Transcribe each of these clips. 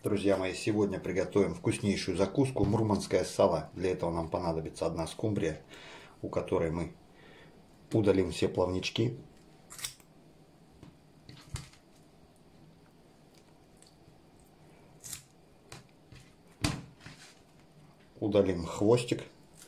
Друзья мои, сегодня приготовим вкуснейшую закуску мурманское сало. Для этого нам понадобится одна скумбрия, у которой мы удалим все плавнички. Удалим хвостик.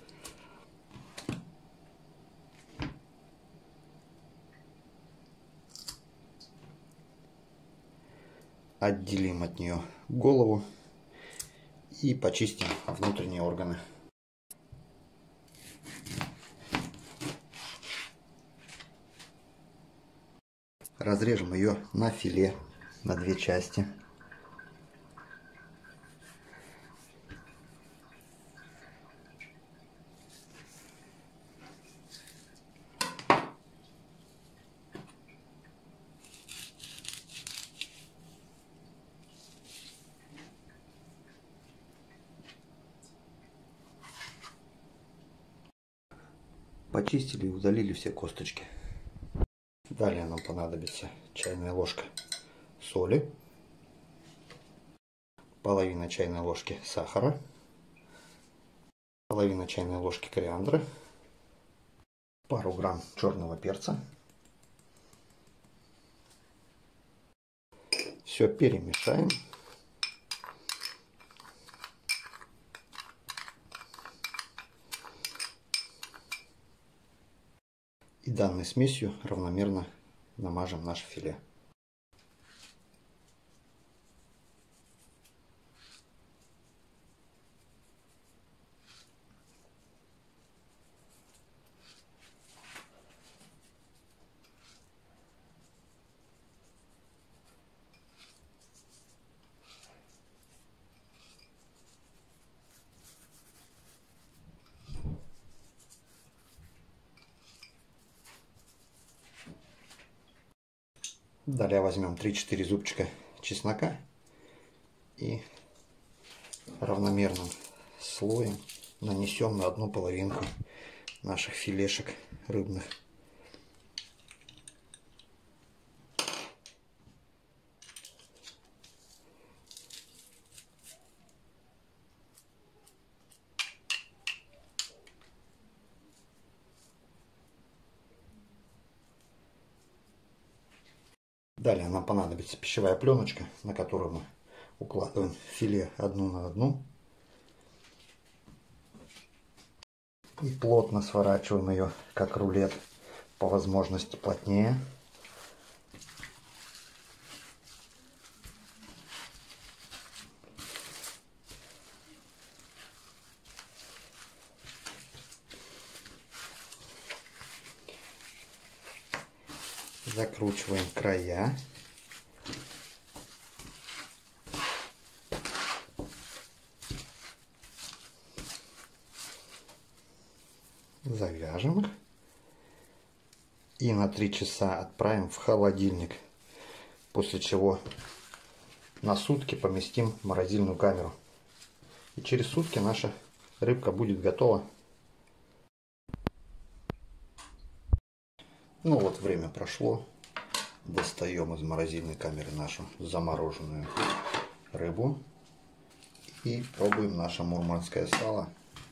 Отделим от нее голову и почистим внутренние органы. Разрежем ее на филе, на две части. Почистили и удалили все косточки. Далее нам понадобится чайная ложка соли, половина чайной ложки сахара, половина чайной ложки кориандра, пару грамм черного перца. Все перемешаем. И данной смесью равномерно намажем наше филе. Далее возьмем 3-4 зубчика чеснока и равномерным слоем нанесем на одну половинку наших филешек рыбных. Далее нам понадобится пищевая пленочка, на которую мы укладываем филе одну на одну. И плотно сворачиваем ее, как рулет, по возможности плотнее. Закручиваем края. Завяжем их. И на 3 часа отправим в холодильник. После чего на сутки поместим в морозильную камеру. И через сутки наша рыбка будет готова. Ну вот, время прошло. Достаем из морозильной камеры нашу замороженную рыбу. И пробуем наше мурманское сало.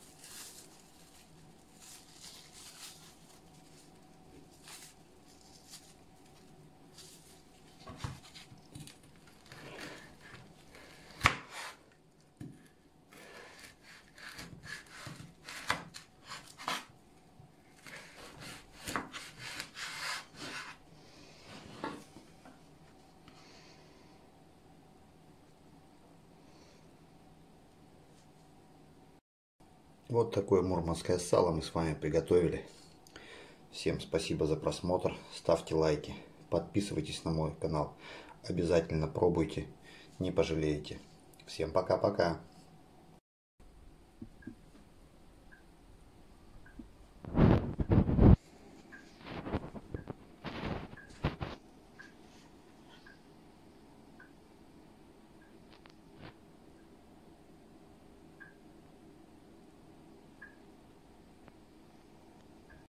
Вот такое мурманское сало мы с вами приготовили. Всем спасибо за просмотр. Ставьте лайки. Подписывайтесь на мой канал. Обязательно пробуйте. Не пожалеете. Всем пока-пока.